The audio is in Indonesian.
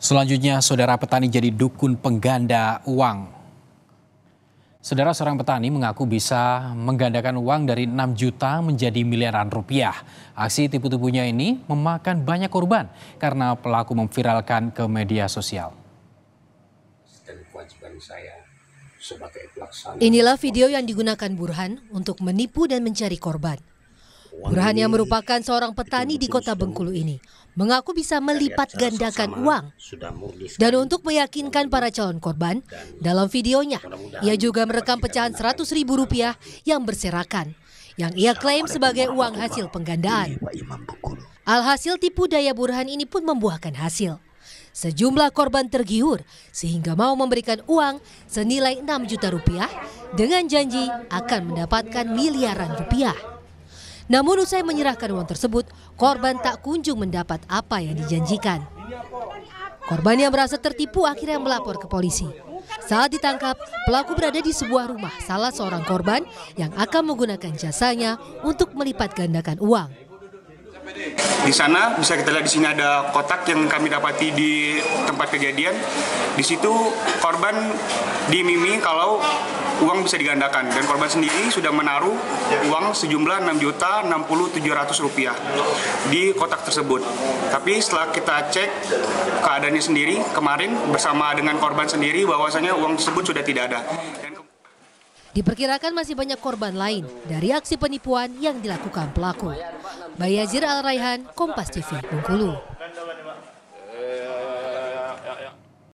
Selanjutnya, saudara petani jadi dukun pengganda uang. Saudara, seorang petani mengaku bisa menggandakan uang dari 6 juta menjadi miliaran rupiah. Aksi tipu-tipunya ini memakan banyak korban karena pelaku memviralkan ke media sosial. Inilah video yang digunakan Burhan untuk menipu dan mencari korban. Burhan yang merupakan seorang petani di kota Bengkulu ini mengaku bisa melipat gandakan uang. Dan untuk meyakinkan para calon korban, dalam videonya ia juga merekam pecahan Rp100.000 yang berserakan, yang ia klaim sebagai uang hasil penggandaan. Alhasil tipu daya Burhan ini pun membuahkan hasil. Sejumlah korban tergiur sehingga mau memberikan uang senilai Rp6 juta dengan janji akan mendapatkan miliaran rupiah. Namun usai menyerahkan uang tersebut, korban tak kunjung mendapat apa yang dijanjikan. Korban yang merasa tertipu akhirnya melapor ke polisi. Saat ditangkap, pelaku berada di sebuah rumah salah seorang korban yang akan menggunakan jasanya untuk melipat gandakan uang. Di sana bisa kita lihat, di sini ada kotak yang kami dapati di tempat kejadian. Di situ korban diiming-imingi kalau uang bisa digandakan, dan korban sendiri sudah menaruh uang sejumlah Rp6.060.700 di kotak tersebut. Tapi setelah kita cek keadaannya sendiri kemarin bersama dengan korban sendiri, bahwasanya uang tersebut sudah tidak ada. Diperkirakan masih banyak korban lain dari aksi penipuan yang dilakukan pelaku. Bayazir Al-Raihan, Kompas TV, Bengkulu.